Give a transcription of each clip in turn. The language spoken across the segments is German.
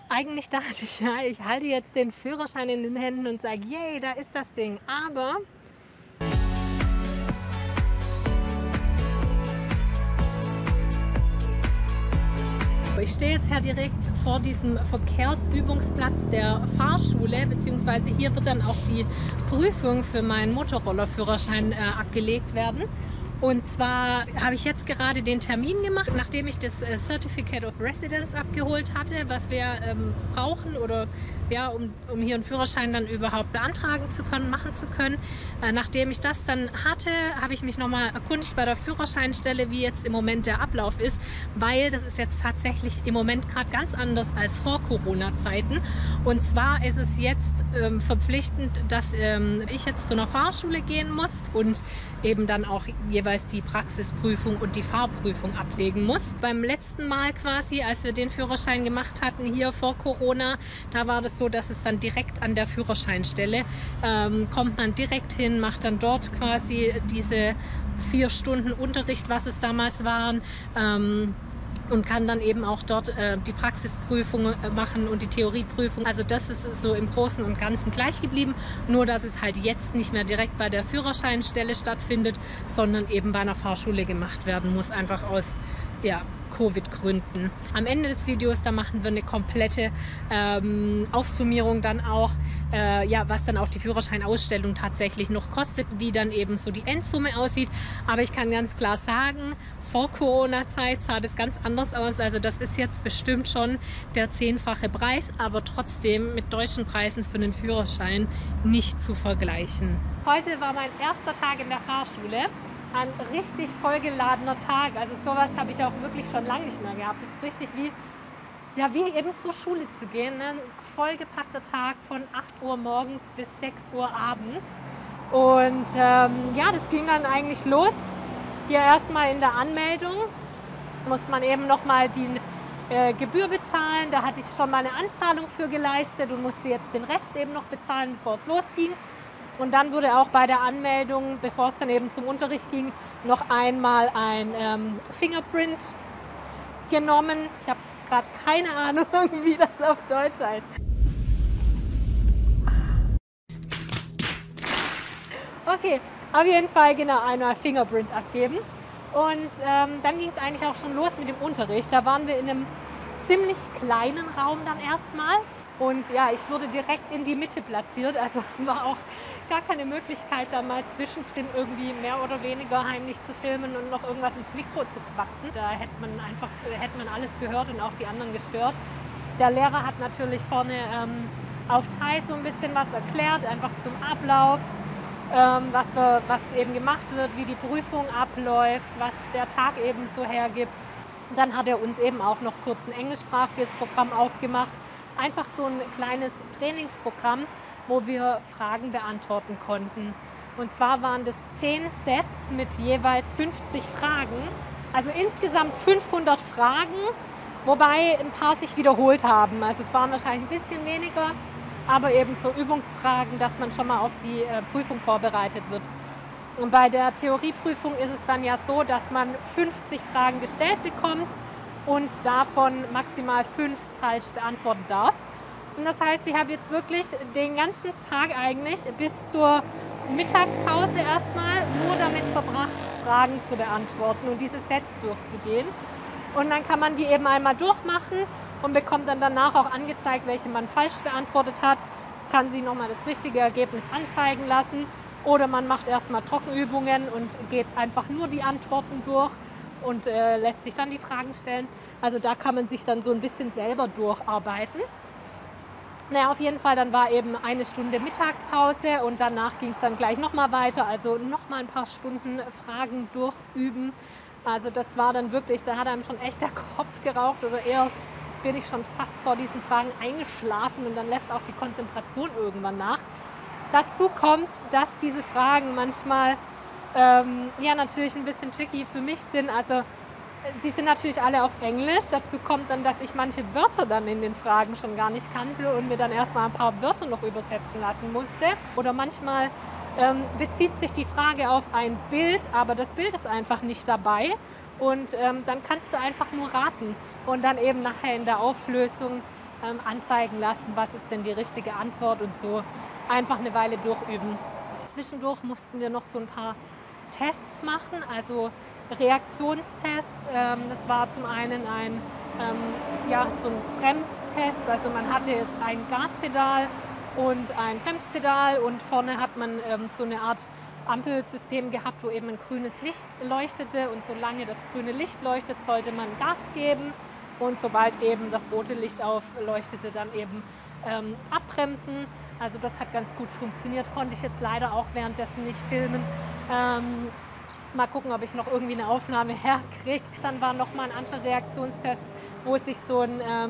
Eigentlich dachte ich, ja, ich halte jetzt den Führerschein in den Händen und sage, yay, da ist das Ding. Aber ich stehe jetzt hier direkt vor diesem Verkehrsübungsplatz der Fahrschule, beziehungsweise hier wird dann auch die Prüfung für meinen Motorrollerführerschein abgelegt werden. Und zwar habe ich jetzt gerade den Termin gemacht, nachdem ich das Certificate of Residence abgeholt hatte, was wir brauchen oder ja, um hier einen Führerschein dann überhaupt beantragen zu können, machen zu können. Nachdem ich das dann hatte, habe ich mich nochmal erkundigt bei der Führerscheinstelle, wie jetzt im Moment der Ablauf ist, weil das ist jetzt tatsächlich im Moment gerade ganz anders als vor Corona-Zeiten. Und zwar ist es jetzt verpflichtend, dass ich jetzt zu einer Fahrschule gehen muss und eben dann auch jeweils die Praxisprüfung und die Fahrprüfung ablegen muss. Beim letzten Mal quasi, als wir den Führerschein gemacht hatten, hier vor Corona, da war das so, dass es dann direkt an der Führerscheinstelle kommt man direkt hin, macht dann dort quasi diese 4 Stunden Unterricht, was es damals waren, und kann dann eben auch dort die Praxisprüfung machen und die Theorieprüfung. Also das ist so im Großen und Ganzen gleich geblieben, nur dass es halt jetzt nicht mehr direkt bei der Führerscheinstelle stattfindet, sondern eben bei einer Fahrschule gemacht werden muss, einfach aus Covid-Gründen. Am Ende des Videos, da machen wir eine komplette Aufsummierung dann auch, was dann auch die Führerscheinausstellung tatsächlich noch kostet, wie dann eben so die Endsumme aussieht. Aber ich kann ganz klar sagen, vor Corona-Zeit sah das ganz anders aus. Also das ist jetzt bestimmt schon der 10-fache Preis, aber trotzdem mit deutschen Preisen für einen Führerschein nicht zu vergleichen. Heute war mein erster Tag in der Fahrschule. Ein richtig vollgeladener Tag. Also sowas habe ich auch wirklich schon lange nicht mehr gehabt. Das ist richtig wie eben zur Schule zu gehen. Ne? Ein vollgepackter Tag von 8 Uhr morgens bis 6 Uhr abends. Und das ging dann eigentlich los. Hier erstmal in der Anmeldung muss man eben nochmal die Gebühr bezahlen. Da hatte ich schon mal eine Anzahlung für geleistet und musste jetzt den Rest eben noch bezahlen, bevor es losging. Und dann wurde auch bei der Anmeldung, bevor es dann eben zum Unterricht ging, noch einmal ein Fingerprint genommen. Ich habe gerade keine Ahnung, wie das auf Deutsch heißt. Okay, auf jeden Fall genau einmal Fingerprint abgeben. Und dann ging es eigentlich auch schon los mit dem Unterricht. Da waren wir in einem ziemlich kleinen Raum dann erstmal. Und ja, ich wurde direkt in die Mitte platziert, also war auch gar keine Möglichkeit, da mal zwischendrin irgendwie mehr oder weniger heimlich zu filmen und noch irgendwas ins Mikro zu quatschen. Da hätte man alles gehört und auch die anderen gestört. Der Lehrer hat natürlich vorne auf Thai so ein bisschen was erklärt, einfach zum Ablauf, was eben gemacht wird, wie die Prüfung abläuft, was der Tag eben so hergibt. Dann hat er uns eben auch noch kurz ein englischsprachiges Programm aufgemacht. Einfach so ein kleines Trainingsprogramm, wo wir Fragen beantworten konnten. Und zwar waren das 10 Sets mit jeweils 50 Fragen, also insgesamt 500 Fragen, wobei ein paar sich wiederholt haben. Also es waren wahrscheinlich ein bisschen weniger, aber eben so Übungsfragen, dass man schon mal auf die Prüfung vorbereitet wird. Und bei der Theorieprüfung ist es dann ja so, dass man 50 Fragen gestellt bekommt und davon maximal 5 falsch beantworten darf. Und das heißt, ich habe jetzt wirklich den ganzen Tag eigentlich bis zur Mittagspause erstmal nur damit verbracht, Fragen zu beantworten und diese Sets durchzugehen. Und dann kann man die eben einmal durchmachen und bekommt dann danach auch angezeigt, welche man falsch beantwortet hat, kann sie nochmal das richtige Ergebnis anzeigen lassen oder man macht erstmal Trockenübungen und geht einfach nur die Antworten durch und lässt sich dann die Fragen stellen. Also da kann man sich dann so ein bisschen selber durcharbeiten. Naja, auf jeden Fall, dann war eben 1 Stunde Mittagspause und danach ging es dann gleich nochmal weiter, also nochmal ein paar Stunden Fragen durchüben. Also das war dann wirklich, da hat einem schon echt der Kopf geraucht oder eher bin ich schon fast vor diesen Fragen eingeschlafen und dann lässt auch die Konzentration irgendwann nach. Dazu kommt, dass diese Fragen manchmal natürlich ein bisschen tricky für mich sind, also die sind natürlich alle auf Englisch. Dazu kommt dann, dass ich manche Wörter dann in den Fragen schon gar nicht kannte und mir dann erstmal ein paar Wörter noch übersetzen lassen musste. Oder manchmal bezieht sich die Frage auf ein Bild, aber das Bild ist einfach nicht dabei. Und dann kannst du einfach nur raten. Und dann eben nachher in der Auflösung anzeigen lassen, was ist denn die richtige Antwort und so einfach eine Weile durchüben. Zwischendurch mussten wir noch so ein paar Tests machen, also Reaktionstest. Das war zum einen so ein Bremstest, also man hatte ein Gaspedal und ein Bremspedal und vorne hat man so eine Art Ampelsystem gehabt, wo eben ein grünes Licht leuchtete und solange das grüne Licht leuchtet, sollte man Gas geben und sobald eben das rote Licht aufleuchtete, dann eben abbremsen. Also das hat ganz gut funktioniert, konnte ich jetzt leider auch währenddessen nicht filmen. Mal gucken, ob ich noch irgendwie eine Aufnahme herkriege. Dann war noch mal ein anderer Reaktionstest, wo sich so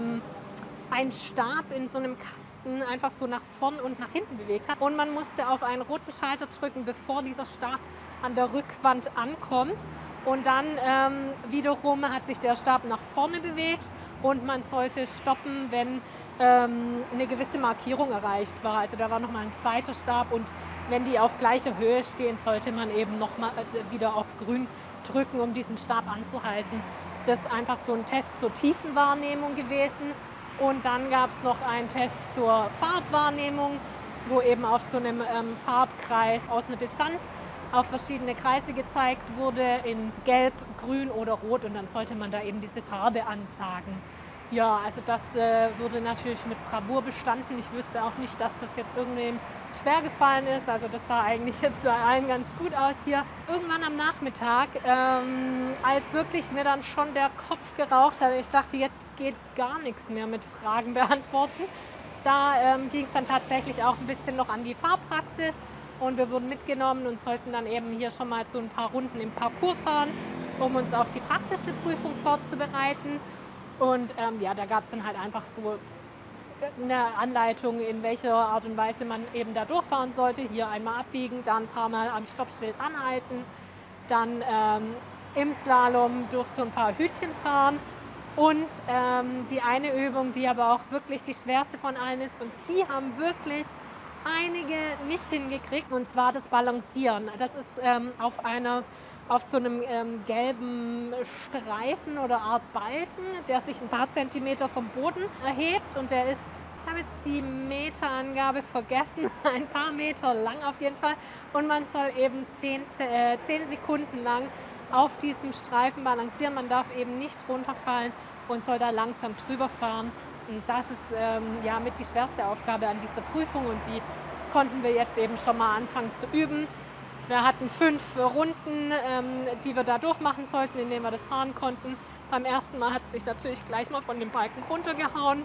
ein Stab in so einem Kasten einfach so nach vorn und nach hinten bewegt hat. Und man musste auf einen roten Schalter drücken, bevor dieser Stab an der Rückwand ankommt. Und dann wiederum hat sich der Stab nach vorne bewegt und man sollte stoppen, wenn eine gewisse Markierung erreicht war. Also da war noch mal ein zweiter Stab und wenn die auf gleicher Höhe stehen, sollte man eben noch mal wieder auf grün drücken, um diesen Stab anzuhalten. Das ist einfach so ein Test zur Tiefenwahrnehmung gewesen. Und dann gab es noch einen Test zur Farbwahrnehmung, wo eben auf so einem Farbkreis aus einer Distanz auf verschiedene Kreise gezeigt wurde, in Gelb, Grün oder Rot. Und dann sollte man da eben diese Farbe ansagen. Ja, also das wurde natürlich mit Bravour bestanden. Ich wüsste auch nicht, dass das jetzt irgendwem schwer gefallen ist. Also das sah eigentlich jetzt bei allen ganz gut aus hier. Irgendwann am Nachmittag, als wirklich mir dann schon der Kopf geraucht hat, ich dachte, jetzt geht gar nichts mehr mit Fragen beantworten. Da ging es dann tatsächlich auch ein bisschen noch an die Fahrpraxis und wir wurden mitgenommen und sollten dann eben hier schon mal so ein paar Runden im Parcours fahren, um uns auf die praktische Prüfung vorzubereiten. Und da gab es dann halt einfach so eine Anleitung, in welcher Art und Weise man eben da durchfahren sollte. Hier einmal abbiegen, dann ein paar Mal am Stoppschild anhalten, dann im Slalom durch so ein paar Hütchen fahren. Und die eine Übung, die aber auch wirklich die schwerste von allen ist, und die haben wirklich einige nicht hingekriegt, und zwar das Balancieren. Das ist auf so einem gelben Streifen oder Art Balken, der sich ein paar Zentimeter vom Boden erhebt und der ist, ich habe jetzt die Meterangabe vergessen, ein paar Meter lang auf jeden Fall und man soll eben 10 Sekunden lang auf diesem Streifen balancieren. Man darf eben nicht runterfallen und soll da langsam drüber fahren. Und das ist mit die schwerste Aufgabe an dieser Prüfung und die konnten wir jetzt eben schon mal anfangen zu üben. Wir hatten 5 Runden, die wir da durchmachen sollten, in denen wir das fahren konnten. Beim ersten Mal hat es mich natürlich gleich mal von dem Balken runtergehauen.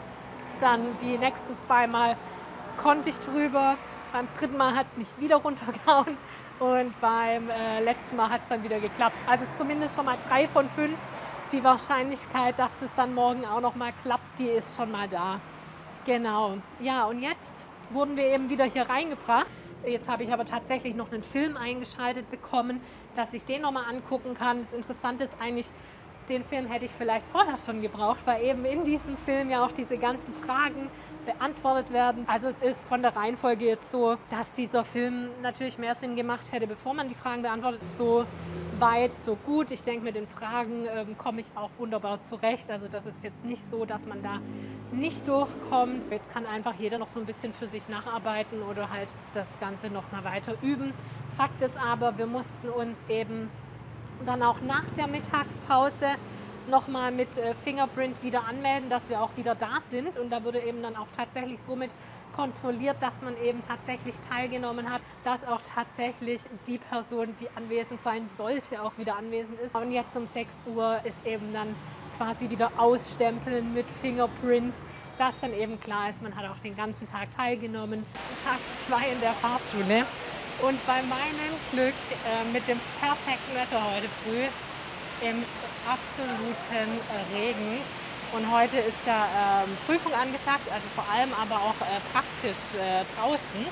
Dann die nächsten 2 Mal konnte ich drüber. Beim dritten Mal hat es mich wieder runtergehauen. Und beim letzten Mal hat es dann wieder geklappt. Also zumindest schon mal 3 von 5. Die Wahrscheinlichkeit, dass es dann morgen auch noch mal klappt, die ist schon mal da. Genau. Ja, und jetzt wurden wir eben wieder hier reingebracht. Jetzt habe ich aber tatsächlich noch einen Film eingeschaltet bekommen, dass ich den noch mal angucken kann. Das Interessante ist eigentlich, den Film hätte ich vielleicht vorher schon gebraucht, weil eben in diesem Film ja auch diese ganzen Fragen beantwortet werden. Also es ist von der Reihenfolge jetzt so, dass dieser Film natürlich mehr Sinn gemacht hätte, bevor man die Fragen beantwortet. So weit, so gut. Ich denke, mit den Fragen komme ich auch wunderbar zurecht. Also das ist jetzt nicht so, dass man da nicht durchkommt. Jetzt kann einfach jeder noch so ein bisschen für sich nacharbeiten oder halt das Ganze noch mal weiter üben. Fakt ist aber, wir mussten uns eben dann auch nach der Mittagspause nochmal mit Fingerprint wieder anmelden, dass wir auch wieder da sind. Und da wurde eben dann auch tatsächlich somit kontrolliert, dass man eben tatsächlich teilgenommen hat, dass auch tatsächlich die Person, die anwesend sein sollte, auch wieder anwesend ist. Und jetzt um 6 Uhr ist eben dann quasi wieder Ausstempeln mit Fingerprint, dass dann eben klar ist, man hat auch den ganzen Tag teilgenommen. Tag 2 in der Fahrschule. Und bei meinem Glück mit dem perfekten Wetter heute früh im absoluten Regen. Und heute ist ja Prüfung angesagt, also vor allem aber auch praktisch draußen.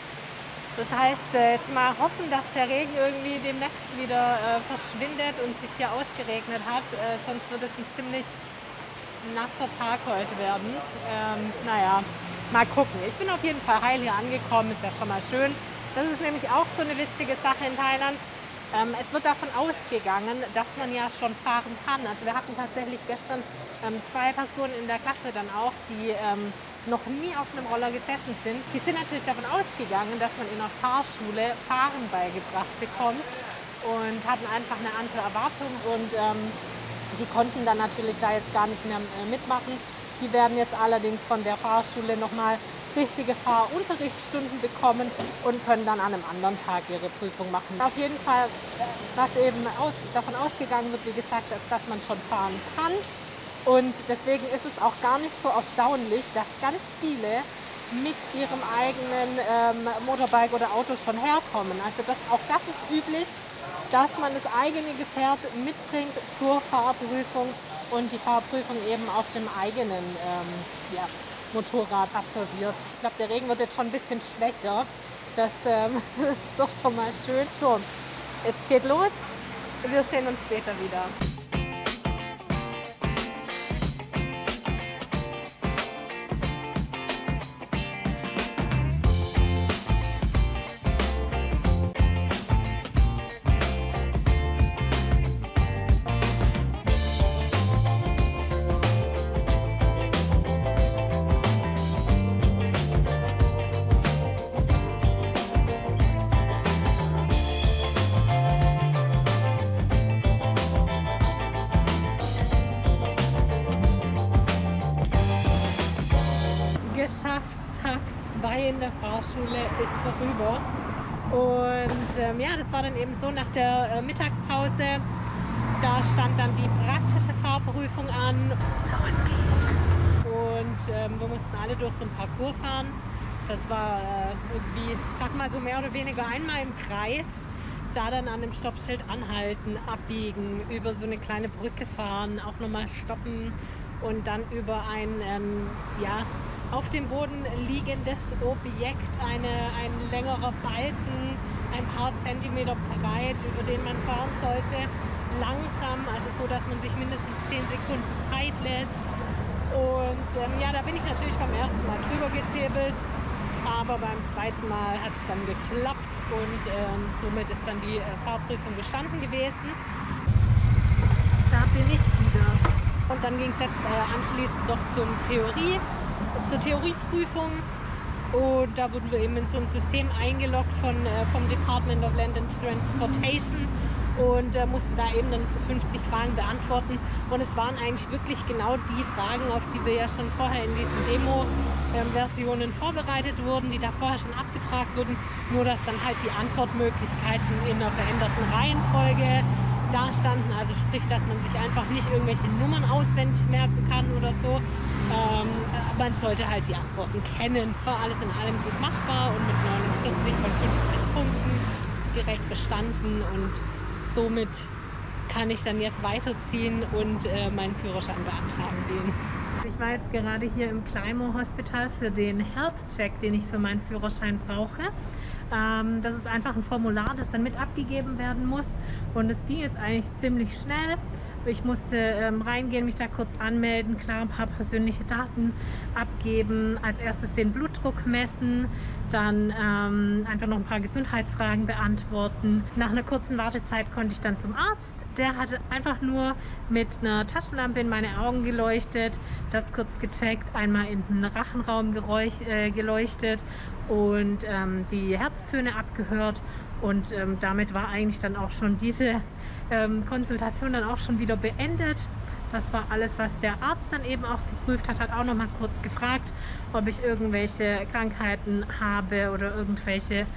Das heißt, jetzt mal hoffen, dass der Regen irgendwie demnächst wieder verschwindet und sich hier ausgeregnet hat. Sonst wird es ein ziemlich nasser Tag heute werden. Mal gucken. Ich bin auf jeden Fall heil hier angekommen, ist ja schon mal schön. Das ist nämlich auch so eine witzige Sache in Thailand. Es wird davon ausgegangen, dass man ja schon fahren kann. Also wir hatten tatsächlich gestern 2 Personen in der Klasse dann auch, die noch nie auf einem Roller gesessen sind. Die sind natürlich davon ausgegangen, dass man in der Fahrschule Fahren beigebracht bekommt und hatten einfach eine andere Erwartung und die konnten dann natürlich da jetzt gar nicht mehr mitmachen. Die werden jetzt allerdings von der Fahrschule nochmal richtige Fahrunterrichtsstunden bekommen und können dann an einem anderen Tag ihre Prüfung machen. Auf jeden Fall, was eben davon ausgegangen wird, wie gesagt, ist, dass man schon fahren kann. Und deswegen ist es auch gar nicht so erstaunlich, dass ganz viele mit ihrem eigenen Motorbike oder Auto schon herkommen. Also auch das ist üblich, dass man das eigene Gefährt mitbringt zur Fahrprüfung und die Fahrprüfung eben auf dem eigenen Motorrad absolviert. Ich glaube, der Regen wird jetzt schon ein bisschen schwächer. Das ist doch schon mal schön. So, jetzt geht los. Wir sehen uns später wieder. Geschafft, Tag 2 in der Fahrschule ist vorüber. Und das war dann eben so nach der Mittagspause. Da stand dann die praktische Fahrprüfung an. Los geht's! Und wir mussten alle durch so ein Parcours fahren. Das war irgendwie, ich sag mal so mehr oder weniger einmal im Kreis. Da dann an dem Stoppschild anhalten, abbiegen, über so eine kleine Brücke fahren, auch nochmal stoppen und dann über ein auf dem Boden liegendes Objekt, ein längerer Balken, ein paar Zentimeter breit, über den man fahren sollte, langsam, also so, dass man sich mindestens 10 Sekunden Zeit lässt. Und da bin ich natürlich beim ersten Mal drüber gesäbelt, aber beim zweiten Mal hat es dann geklappt und somit ist dann die Fahrprüfung bestanden gewesen. Da bin ich wieder. Und dann ging es jetzt anschließend doch zur Theorieprüfung und da wurden wir eben in so ein System eingeloggt vom Department of Land and Transportation und mussten da eben dann so 50 Fragen beantworten und es waren eigentlich wirklich genau die Fragen, auf die wir ja schon vorher in diesen Demo-Versionen vorbereitet wurden, die da vorher schon abgefragt wurden, nur dass dann halt die Antwortmöglichkeiten in einer veränderten Reihenfolge da standen, also sprich, dass man sich einfach nicht irgendwelche Nummern auswendig merken kann oder so. Man sollte halt die Antworten kennen. War alles in allem gut machbar und mit 49 von 50 Punkten direkt bestanden und somit kann ich dann jetzt weiterziehen und meinen Führerschein beantragen gehen. Ich war jetzt gerade hier im Clymo Hospital für den Health Check, den ich für meinen Führerschein brauche. Das ist einfach ein Formular, das dann mit abgegeben werden muss und es ging jetzt eigentlich ziemlich schnell. Ich musste reingehen, mich da kurz anmelden, klar ein paar persönliche Daten abgeben, als erstes den Blutdruck messen, dann einfach noch ein paar Gesundheitsfragen beantworten. Nach einer kurzen Wartezeit konnte ich dann zum Arzt. Der hat einfach nur mit einer Taschenlampe in meine Augen geleuchtet, das kurz gecheckt, einmal in den Rachenraum geleuchtet und die Herztöne abgehört und damit war eigentlich dann auch schon diese Konsultation dann auch schon wieder beendet. Das war alles, was der Arzt dann eben auch geprüft hat. Hat auch noch mal kurz gefragt, ob ich irgendwelche Krankheiten habe oder irgendwelche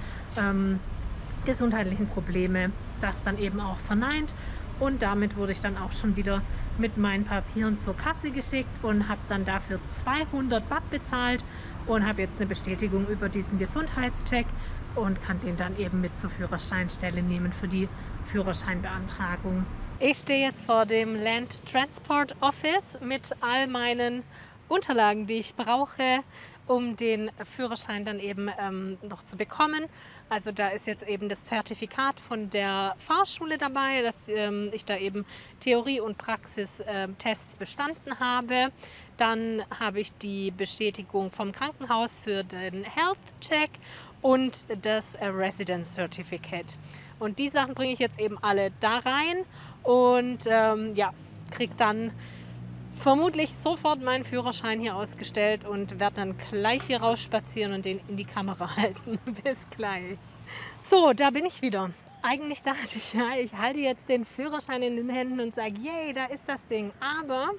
gesundheitlichen Probleme. Das dann eben auch verneint. Und damit wurde ich dann auch schon wieder mit meinen Papieren zur Kasse geschickt und habe dann dafür 200 Baht bezahlt und habe jetzt eine Bestätigung über diesen Gesundheitscheck und kann den dann eben mit zur Führerscheinstelle nehmen für die Führerscheinbeantragung. Ich stehe jetzt vor dem Land Transport Office mit all meinen Unterlagen, die ich brauche, um den Führerschein dann eben noch zu bekommen. Also da ist jetzt eben das Zertifikat von der Fahrschule dabei, dass ich da eben Theorie- und Praxistests bestanden habe. Dann habe ich die Bestätigung vom Krankenhaus für den Health Check und das Residence Certificate. Und die Sachen bringe ich jetzt eben alle da rein und ja, kriege dann vermutlich sofort meinen Führerschein hier ausgestellt und werde dann gleich hier rausspazieren und den in die Kamera halten. Bis gleich. So, da bin ich wieder. Eigentlich dachte ich ja, ich halte jetzt den Führerschein in den Händen und sage, yay, da ist das Ding. Aber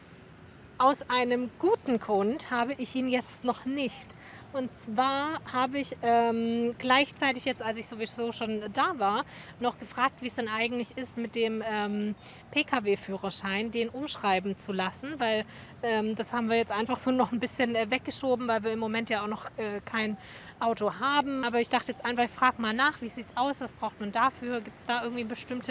aus einem guten Grund habe ich ihn jetzt noch nicht. Und zwar habe ich gleichzeitig jetzt, als ich sowieso schon da war, noch gefragt, wie es denn eigentlich ist mit dem Pkw-Führerschein, den umschreiben zu lassen, weil das haben wir jetzt einfach so noch ein bisschen weggeschoben, weil wir im Moment ja auch noch kein Auto haben. Aber ich dachte jetzt einfach, ich frage mal nach, wie sieht es aus, was braucht man dafür, gibt es da irgendwie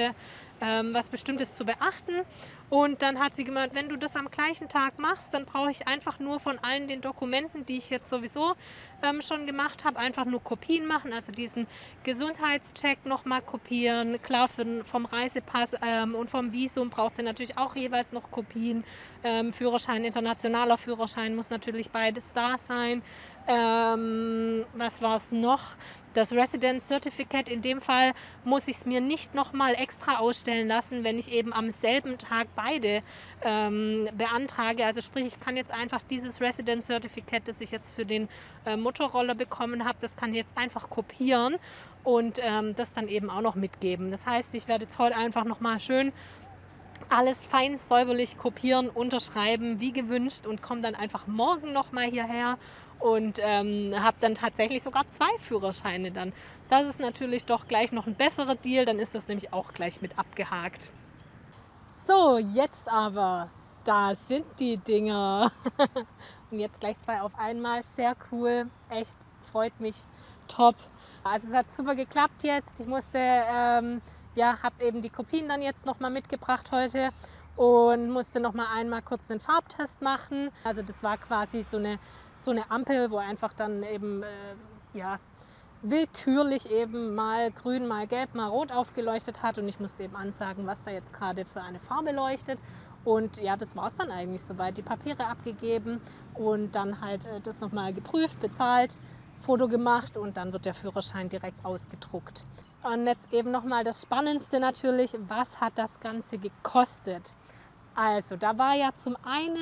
was Bestimmtes zu beachten? Und dann hat sie gemeint, wenn du das am gleichen Tag machst, dann brauche ich einfach nur von allen den Dokumenten, die ich jetzt sowieso schon gemacht habe, einfach nur Kopien machen, also diesen Gesundheitscheck nochmal kopieren. Klar, vom Reisepass und vom Visum braucht sie natürlich auch jeweils noch Kopien. Führerschein, internationaler Führerschein muss natürlich beides da sein. Was war es noch? Das Residence Certificate, in dem Fall muss ich es mir nicht nochmal extra ausstellen lassen, wenn ich eben am selben Tag beide beantrage. Also sprich, ich kann jetzt einfach dieses Residence Certificate, das ich jetzt für den Motorroller bekommen habe, das kann ich jetzt einfach kopieren und das dann eben auch noch mitgeben. Das heißt, ich werde jetzt heute einfach nochmal schön alles fein säuberlich kopieren, unterschreiben, wie gewünscht und komme dann einfach morgen nochmal hierher und habe dann tatsächlich sogar 2 Führerscheine dann. Das ist natürlich doch gleich noch ein besserer Deal, dann ist das nämlich auch gleich mit abgehakt. So, jetzt aber, da sind die Dinger. Und jetzt gleich 2 auf einmal, sehr cool, echt, freut mich, top. Also es hat super geklappt jetzt, ich musste... ja, habe eben die Kopien dann jetzt nochmal mitgebracht heute und musste nochmal einmal kurz den Farbtest machen. Also das war quasi so eine Ampel, wo einfach dann eben ja, willkürlich eben mal grün, mal gelb, mal rot aufgeleuchtet hat und ich musste eben ansagen, was da jetzt gerade für eine Farbe leuchtet. Und ja, das war es dann eigentlich soweit. Die Papiere abgegeben und dann halt das nochmal geprüft, bezahlt, Foto gemacht und dann wird der Führerschein direkt ausgedruckt. Und jetzt eben nochmal das Spannendste natürlich, was hat das Ganze gekostet? Also da war ja zum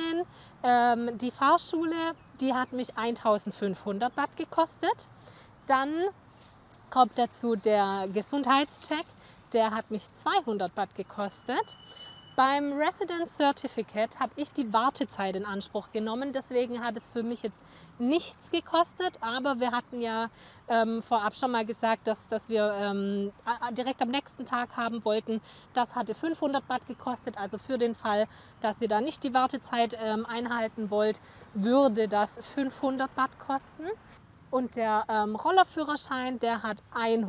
einen die Fahrschule, die hat mich 1500 Baht gekostet. Dann kommt dazu der Gesundheitscheck, der hat mich 200 Baht gekostet. Beim Residence Certificate habe ich die Wartezeit in Anspruch genommen, deswegen hat es für mich jetzt nichts gekostet, aber wir hatten ja vorab schon mal gesagt, dass wir direkt am nächsten Tag haben wollten. Das hatte 500 Baht gekostet, also für den Fall, dass ihr da nicht die Wartezeit einhalten wollt, würde das 500 Baht kosten. Und der Rollerführerschein, der hat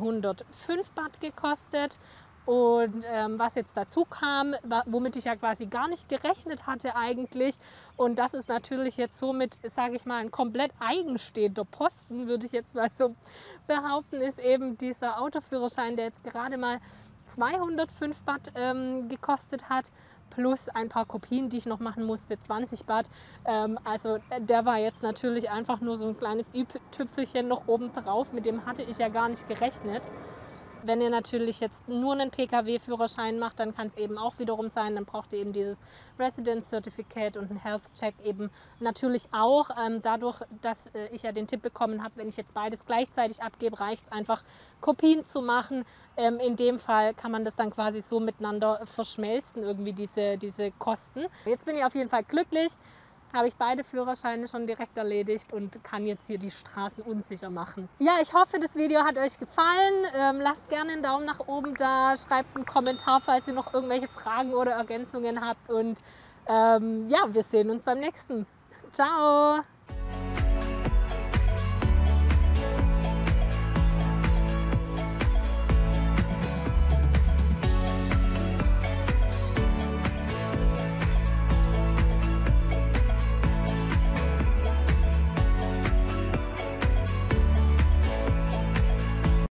105 Baht gekostet. Und was jetzt dazu kam, womit ich ja quasi gar nicht gerechnet hatte eigentlich, und das ist natürlich jetzt somit, sage ich mal, ein komplett eigenstehender Posten, würde ich jetzt mal so behaupten, ist eben dieser Autoführerschein, der jetzt gerade mal 205 Baht gekostet hat, plus ein paar Kopien, die ich noch machen musste, 20 Baht. Also der war jetzt natürlich einfach nur so ein kleines i-Tüpfelchen noch oben drauf, mit dem hatte ich ja gar nicht gerechnet. Wenn ihr natürlich jetzt nur einen Pkw-Führerschein macht, dann kann es eben auch wiederum sein, dann braucht ihr eben dieses Residence Certificate und einen Health Check eben natürlich auch. Dadurch, dass ich ja den Tipp bekommen habe, wenn ich jetzt beides gleichzeitig abgebe, reicht es einfach, Kopien zu machen. In dem Fall kann man das dann quasi so miteinander verschmelzen, irgendwie diese Kosten. Jetzt bin ich auf jeden Fall glücklich. Habe ich beide Führerscheine schon direkt erledigt und kann jetzt hier die Straßen unsicher machen. Ja, ich hoffe, das Video hat euch gefallen. Lasst gerne einen Daumen nach oben da, schreibt einen Kommentar, falls ihr noch irgendwelche Fragen oder Ergänzungen habt. Und ja, wir sehen uns beim nächsten. Ciao!